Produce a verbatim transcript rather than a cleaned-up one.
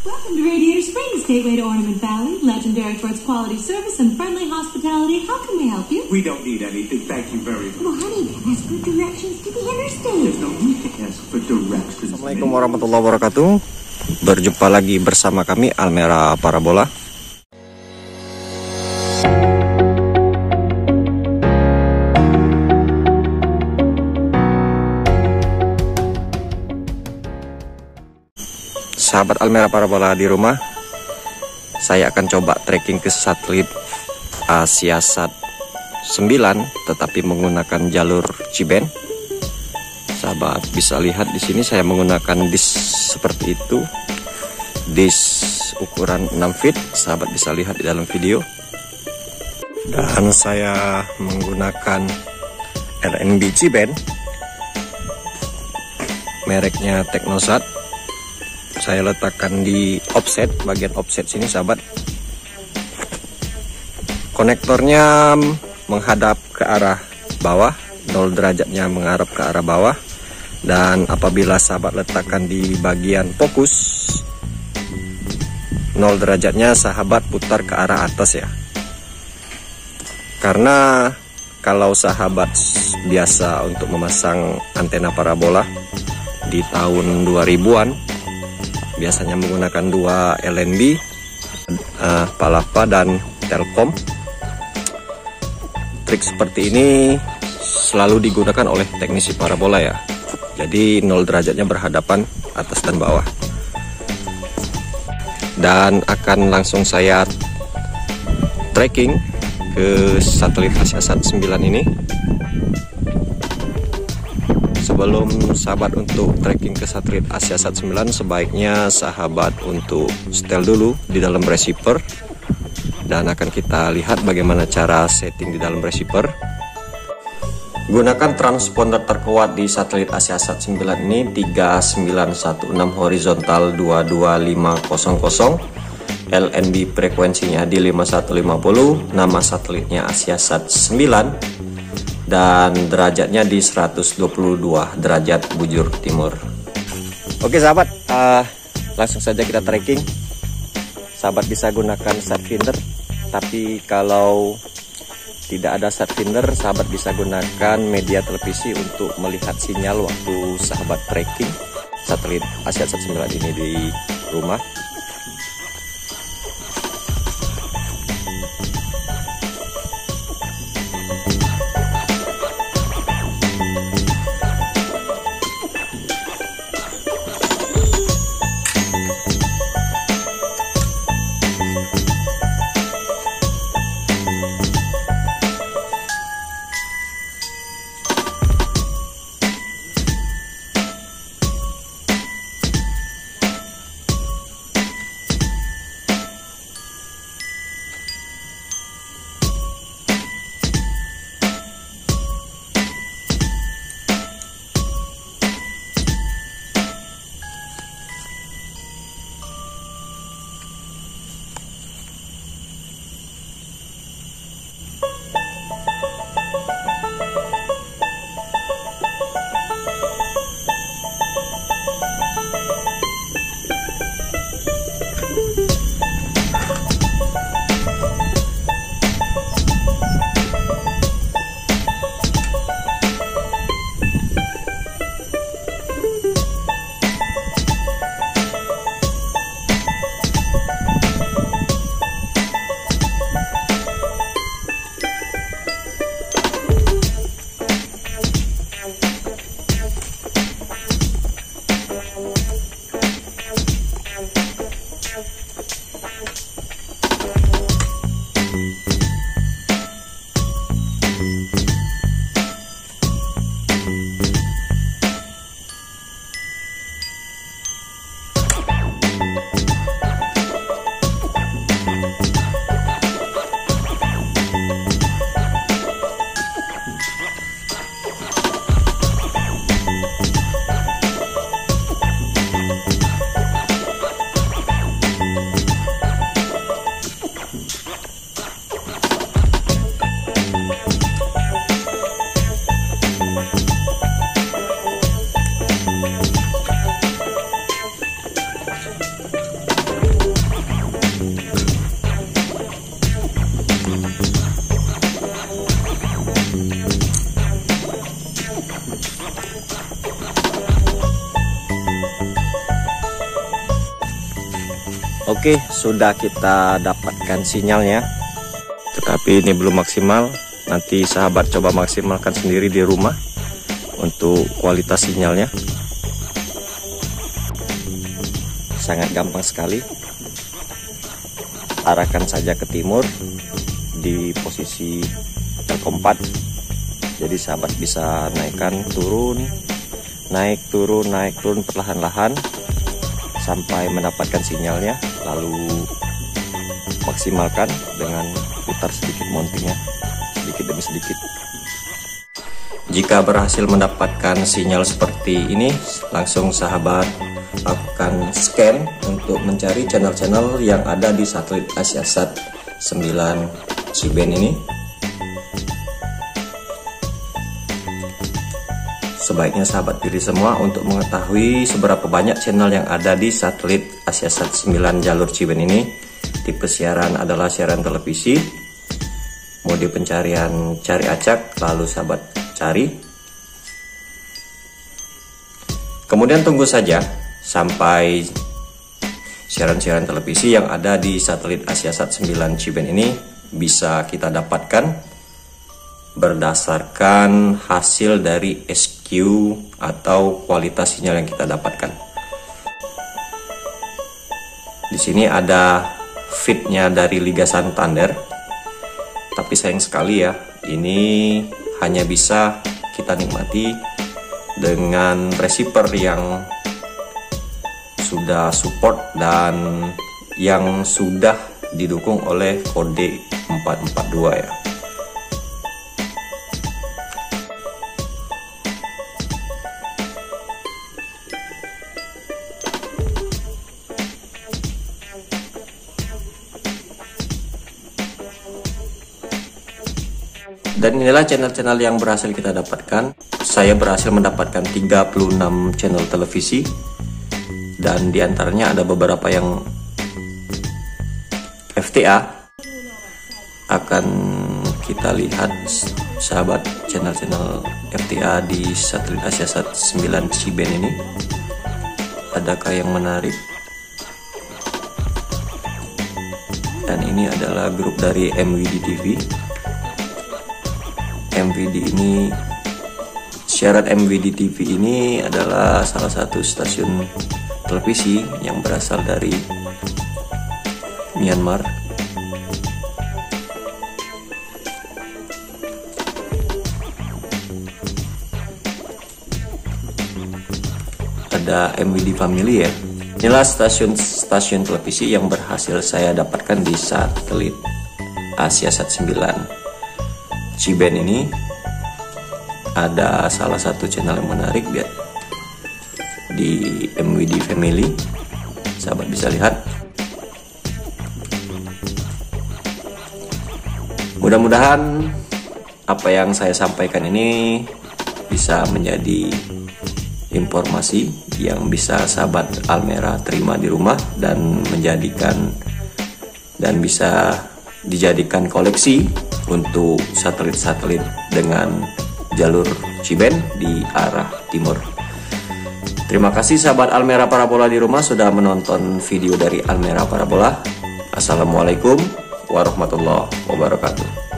Welcome to Radiator Springs, gateway to Ornament Valley, legendary for its quality service and friendly hospitality. How can we help you? We don't need anything, thank you very much. Well, honey, ask for directions to the interstate. There's no need to ask for directions. Assalamualaikum warahmatullahi wabarakatuh. Berjumpa lagi bersama kami Almera Parabola. Sahabat Almera Parabola di rumah, saya akan coba trekking ke satelit Asiasat sembilan, tetapi menggunakan jalur Ciben. Sahabat bisa lihat di sini saya menggunakan disk seperti itu, disk ukuran enam feet. Sahabat bisa lihat di dalam video. Dan saya menggunakan L N B Ciben, mereknya Teknosat. Saya letakkan di offset, bagian offset sini sahabat. Konektornya menghadap ke arah bawah, nol derajatnya mengarah ke arah bawah. Dan apabila sahabat letakkan di bagian fokus, nol derajatnya sahabat putar ke arah atas ya. Karena kalau sahabat biasa untuk memasang antena parabola di tahun dua ribuan, biasanya menggunakan dua L N B, uh, Palapa dan Telkom. Trik seperti ini selalu digunakan oleh teknisi parabola ya. Jadi nol derajatnya berhadapan atas dan bawah. Dan akan langsung saya tracking ke satelit Asiasat sembilan ini. Sebelum sahabat untuk tracking ke satelit Asiasat sembilan, sebaiknya sahabat untuk setel dulu di dalam receiver. Dan akan kita lihat bagaimana cara setting di dalam receiver. Gunakan transponder terkuat di satelit Asiasat sembilan ini tiga sembilan satu enam horizontal dua dua lima nol nol. L N B frekuensinya di lima satu lima nol. Nama satelitnya Asiasat sembilan. Dan derajatnya di seratus dua puluh dua derajat bujur timur. Oke sahabat, uh, langsung saja kita tracking. Sahabat bisa gunakan Satfinder, tapi kalau tidak ada Satfinder, sahabat bisa gunakan media televisi untuk melihat sinyal waktu sahabat tracking satelit Asiasat sembilan ini di rumah. Oke, sudah kita dapatkan sinyalnya, tetapi ini belum maksimal. Nanti sahabat coba maksimalkan sendiri di rumah untuk kualitas sinyalnya. Sangat gampang sekali. Arahkan saja ke timur di posisi Telkom empat. Jadi sahabat bisa naikkan, turun, naik, turun, naik, turun perlahan-lahan sampai mendapatkan sinyalnya, lalu maksimalkan dengan putar sedikit mountingnya, sedikit demi sedikit. Jika berhasil mendapatkan sinyal seperti ini, langsung sahabat lakukan scan untuk mencari channel-channel yang ada di satelit Asiasat sembilan C-band ini. Sebaiknya sahabat pilih semua untuk mengetahui seberapa banyak channel yang ada di satelit Asiasat sembilan jalur C-band ini. Tipe siaran adalah siaran televisi. Mode pencarian cari acak, lalu sahabat cari. Kemudian tunggu saja sampai siaran-siaran televisi yang ada di satelit Asiasat sembilan C-band ini bisa kita dapatkan berdasarkan hasil dari S Q atau kualitas sinyal yang kita dapatkan. Di sini ada feednya dari Liga Santander, tapi sayang sekali ya, ini hanya bisa kita nikmati dengan receiver yang sudah support dan yang sudah didukung oleh kode empat empat dua ya. Dan inilah channel-channel yang berhasil kita dapatkan. Saya berhasil mendapatkan tiga puluh enam channel televisi, dan diantaranya ada beberapa yang F T A. Akan kita lihat sahabat channel-channel F T A di satelit Asiasat sembilan C-band ini. Adakah yang menarik? Dan ini adalah grup dari M W D T V. M V D ini, siaran M V D T V ini adalah salah satu stasiun televisi yang berasal dari Myanmar. Ada M V D Family ya. Inilah stasiun-stasiun televisi yang berhasil saya dapatkan di satelit Asiasat sembilan C-band ini. Ada salah satu channel yang menarik ya, di M W D Family, sahabat bisa lihat. Mudah-mudahan apa yang saya sampaikan ini bisa menjadi informasi yang bisa sahabat Almera terima di rumah dan menjadikan dan bisa dijadikan koleksi untuk satelit-satelit dengan jalur C-band di arah timur. Terima kasih sahabat Almera Parabola di rumah sudah menonton video dari Almera Parabola. Assalamualaikum warahmatullahi wabarakatuh.